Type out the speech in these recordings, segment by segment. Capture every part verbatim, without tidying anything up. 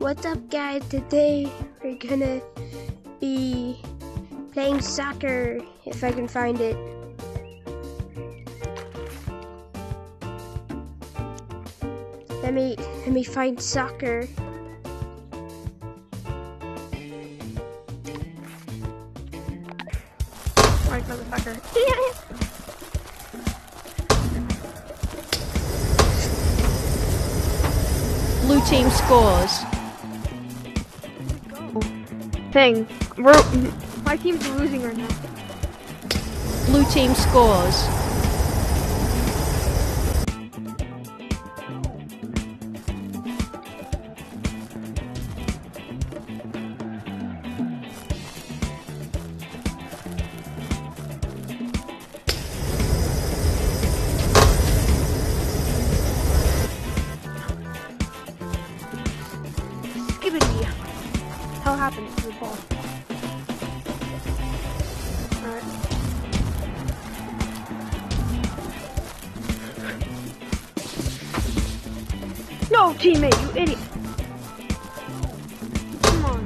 What's up, guys? Today we're gonna be playing soccer, if I can find it. Let me let me find soccer. Alright, motherfucker. Blue team scores. Thing. We're my team's losing right now. Blue team scores. Skibbity. Hell happens to the ball. Alright. No, teammate, you idiot. Come on.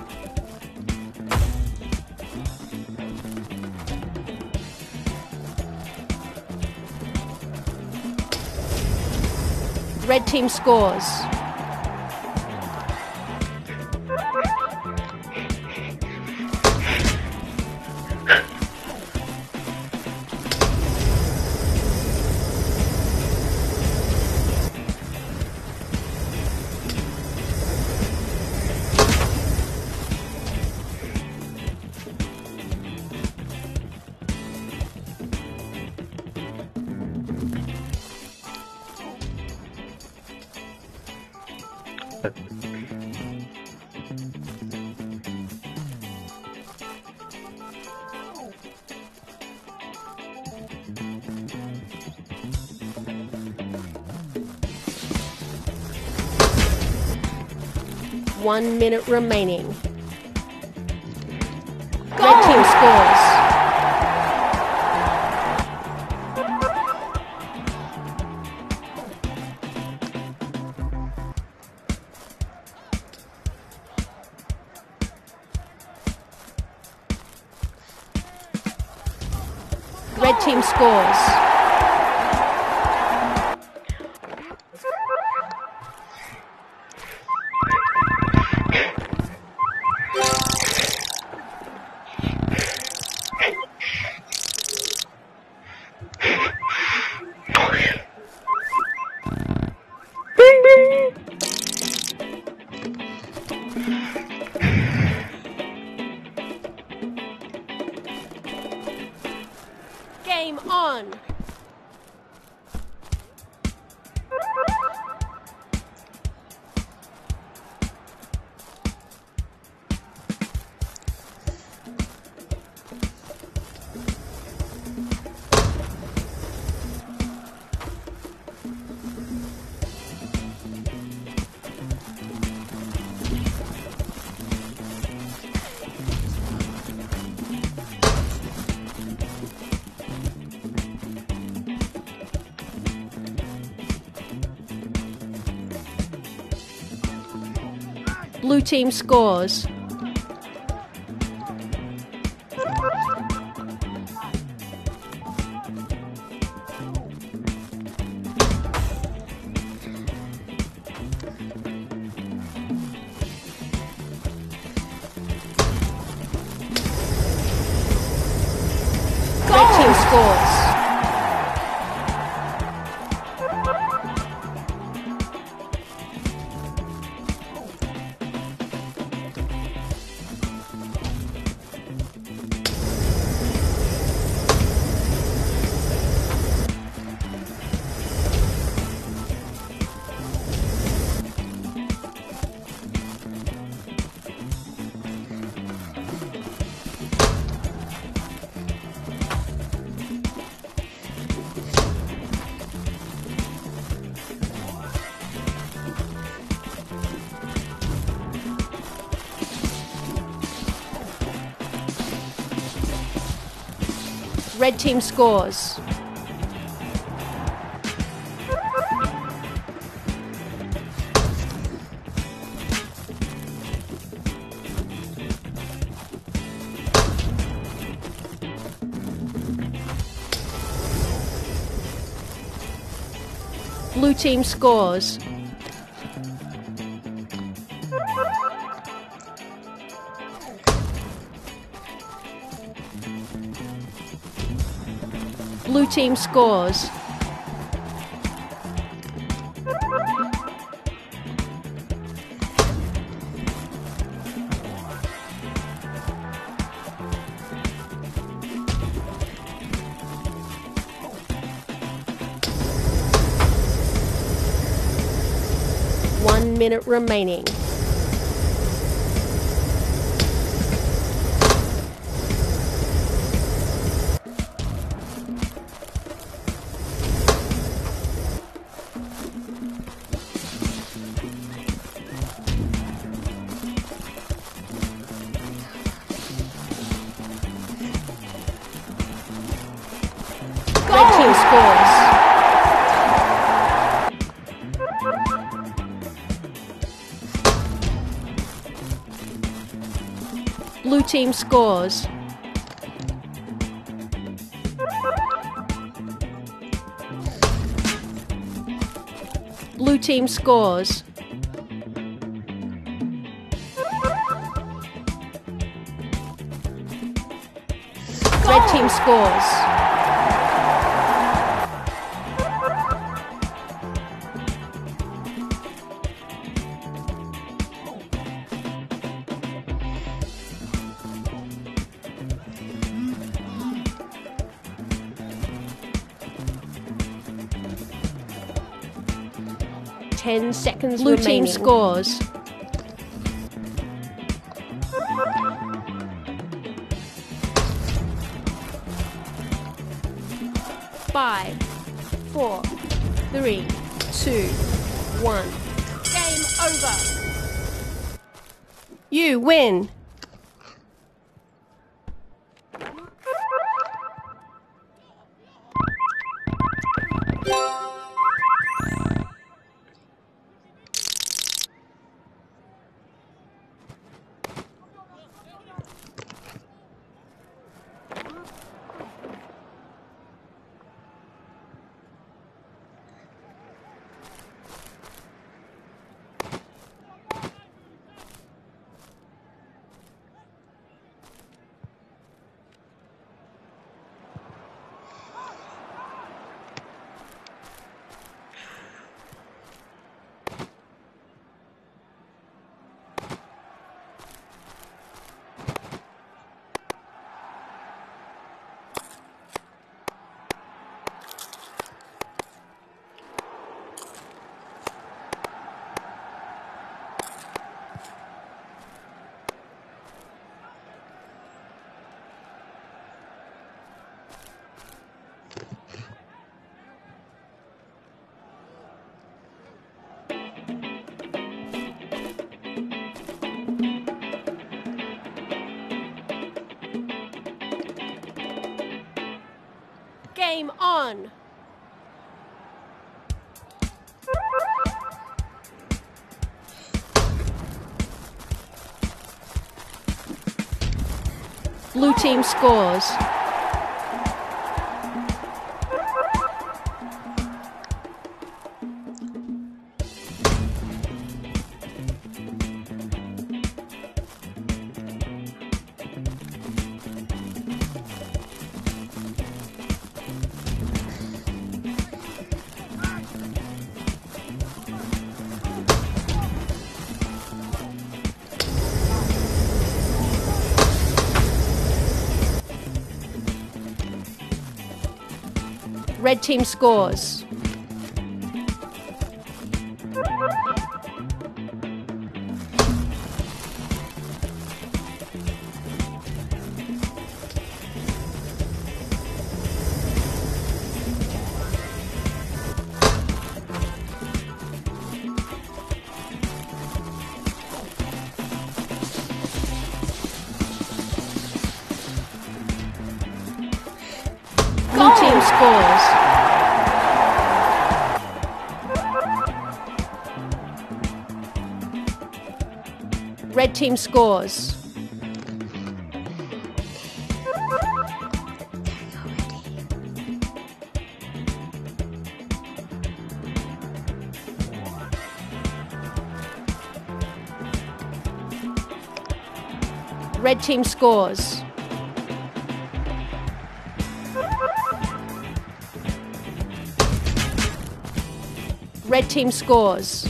Red team scores. One minute remaining. Red team scores. Red team scores. Game on! Blue team scores. Red team scores. Red team scores. Blue team scores. Blue team scores. One minute remaining. Red team scores. Blue team scores. Blue team scores. Red team scores. Ten seconds Blue remaining. Team scores. Five, four, three, two, one. Game over. You win. Game on! Blue team scores. Red team scores. Blue team scores. Red team scores. Red team scores. Red team scores.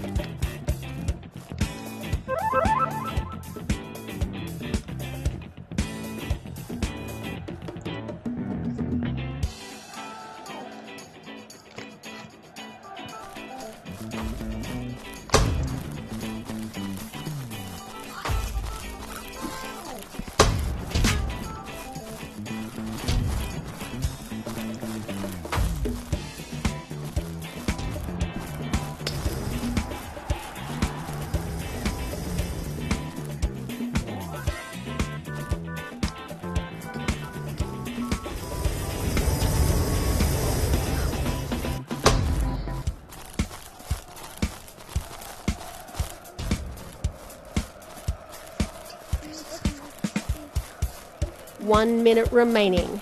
One minute remaining.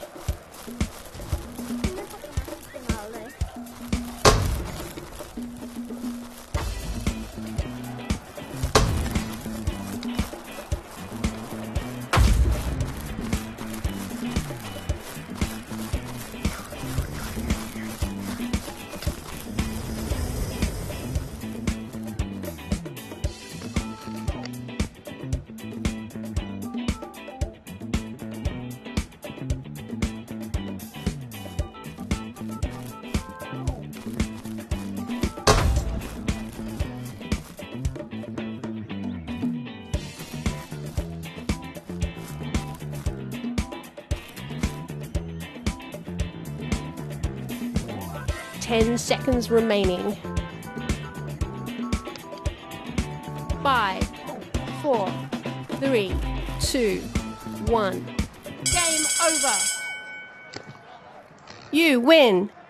Ten seconds remaining. Five, four, three, two, one. Game over. You win.